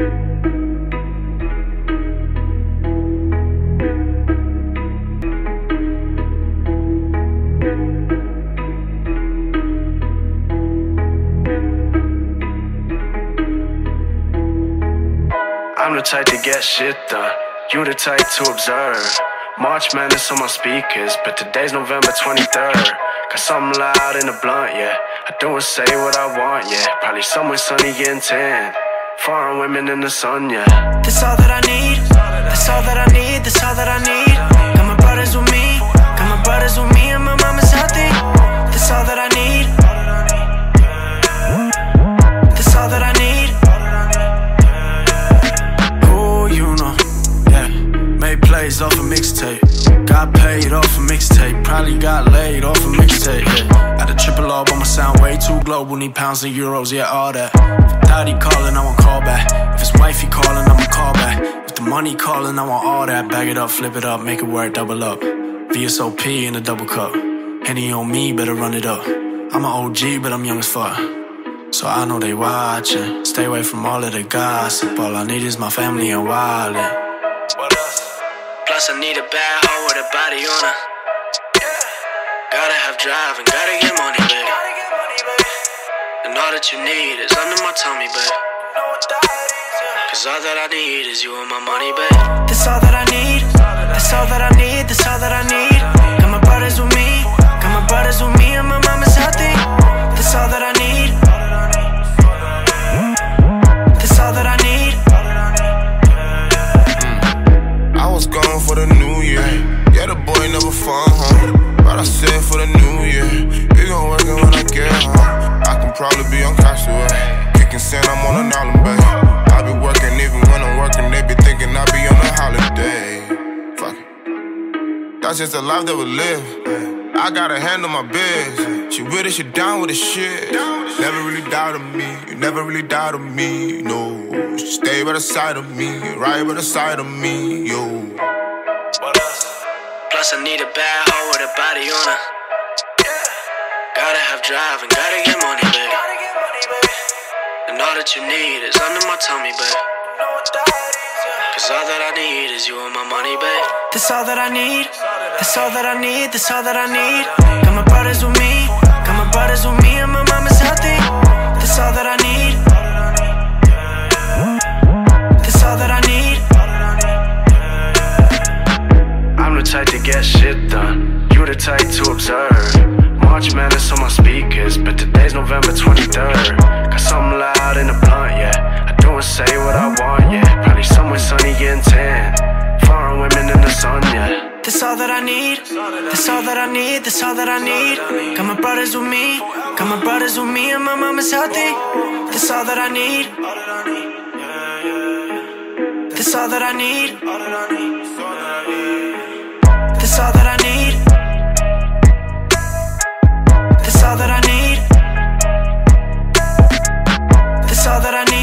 I'm the type to get shit done, you the type to observe. March Madness on my speakers, but today's November 23rd. Got something loud in the blunt, yeah. I do and say what I want, yeah. Probably somewhere sunny getting tan. Foreign women in the sun, yeah. That's all that I need, that's all that I need, that's all that I need. Got my brothers with me, got my brothers with me, and my mama's healthy. That's all that I need, that's all that I need. Ooh, you know, yeah. Made plays off a mixtape, got paid off a mixtape, probably got laid off a mixtape, yeah. Had a triple R, but my sound way too global, need pounds and euros, yeah, all that. If daddy calling, I want call back. If his wifey calling, I'ma call back. If the money calling, I want all that. Bag it up, flip it up, make it work, double up. VSOP in a double cup. Henny on me, better run it up. I'm an OG, but I'm young as fuck, so I know they watching. Stay away from all of the gossip. All I need is my family and wallet. What else? Plus I need a bad hoe with a body on her. Gotta have drive and gotta get money, baby. And all that you need is under my tummy, babe. Cause all that I need is you and my money, babe. That's all that I need, that's all that I need, that's all that I need. Got my brothers with me, got my brothers with me, and my mama's healthy. That's all that I need, that's all that I need. I was gone for the new year. Yeah, the boy never found home, but I said for the new year, we gon' work it when I get home. I can probably be on Castaway, kicking sand, I'm on an island, babe. I be working even when I'm working, they be thinking I be on a holiday. Fuck it, that's just the life that we live. I gotta handle my biz. She with it, she down with the shit. Never really doubted me, you never really doubted me, no. She stay by the side of me, right by the side of me, yo. What else? Plus I need a bad hoe with a body on her. Gotta have drive and gotta get money, baby. And all that you need is under my tummy, babe. Cause all that I need is you and my money, babe. That's all that I need, that's all that I need, that's all that I need. Got my brothers with me, got my brothers with me, and my mama's healthy. That's all that I need, that's all that I need. I'm the type to get shit done, you the type to observe. March Madness on my speakers, but today's November 23rd. Got something loud in the blunt, yeah. I do and say what I want, yeah. Probably somewhere sunny getting tan. Foreign women in the sun, yeah. That's all that I need, that's all that I need, that's all that I need. Got my brothers with me, got my brothers with me, and my mama's healthy. That's all that I need, that's all that I need, that's all that I need, that's all that I need, that's all that I need.